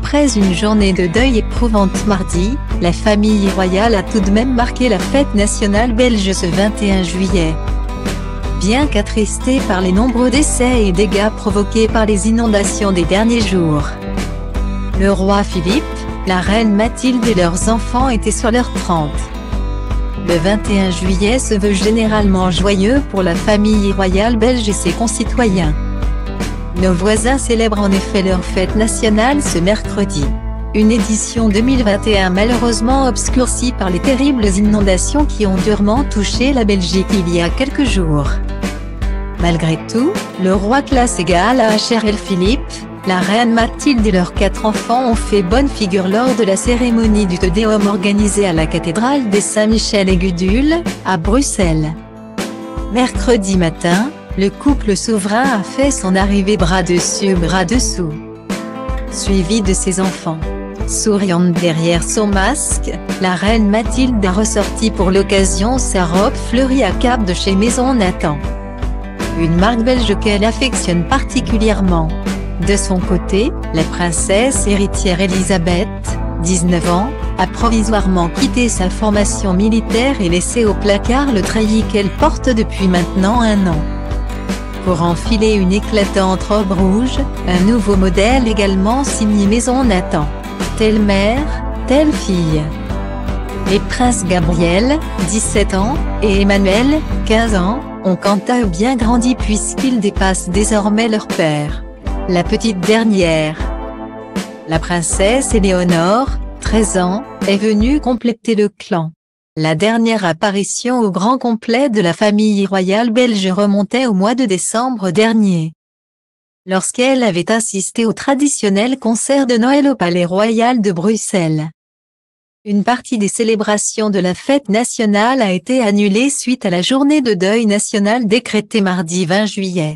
Après une journée de deuil éprouvante mardi, la famille royale a tout de même marqué la fête nationale belge ce 21 juillet. Bien qu'attristés par les nombreux décès et dégâts provoqués par les inondations des derniers jours, le roi Philippe, la reine Mathilde et leurs enfants étaient sur leur 30. Le 21 juillet se veut généralement joyeux pour la famille royale belge et ses concitoyens. Nos voisins célèbrent en effet leur fête nationale ce mercredi. Une édition 2021 malheureusement obscurcie par les terribles inondations qui ont durement touché la Belgique il y a quelques jours. Malgré tout, le roi classe égale à HRL Philippe, la reine Mathilde et leurs 4 enfants ont fait bonne figure lors de la cérémonie du Te Deum organisée à la cathédrale des Saint-Michel et Gudule, à Bruxelles. Mercredi matin, le couple souverain a fait son arrivée bras dessus bras dessous, suivi de ses enfants. Souriante derrière son masque, la reine Mathilde a ressorti pour l'occasion sa robe fleurie à cap de chez Maison Nathan, une marque belge qu'elle affectionne particulièrement. De son côté, la princesse héritière Elisabeth, 19 ans, a provisoirement quitté sa formation militaire et laissé au placard le treillis qu'elle porte depuis maintenant 1 an, pour enfiler une éclatante robe rouge, un nouveau modèle également signé Maison Nathan. Telle mère, telle fille. Les princes Gabriel, 17 ans, et Emmanuel, 15 ans, ont quant à eux bien grandi puisqu'ils dépassent désormais leur père. La petite dernière, la princesse Éléonore, 13 ans, est venue compléter le clan. La dernière apparition au grand complet de la famille royale belge remontait au mois de décembre dernier, lorsqu'elle avait assisté au traditionnel concert de Noël au Palais Royal de Bruxelles. Une partie des célébrations de la fête nationale a été annulée suite à la journée de deuil national décrétée mardi 20 juillet.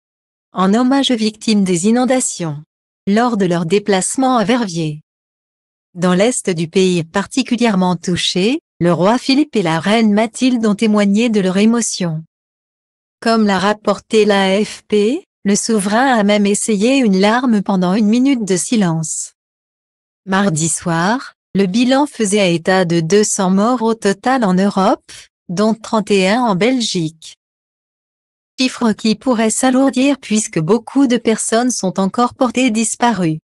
En hommage aux victimes des inondations, lors de leur déplacement à Verviers. Dans l'est du pays particulièrement touché, le roi Philippe et la reine Mathilde ont témoigné de leur émotion. Comme l'a rapporté l'AFP, le souverain a même essayé une larme pendant 1 minute de silence. Mardi soir, le bilan faisait état de 200 morts au total en Europe, dont 31 en Belgique. Chiffre qui pourrait s'alourdir puisque beaucoup de personnes sont encore portées disparues.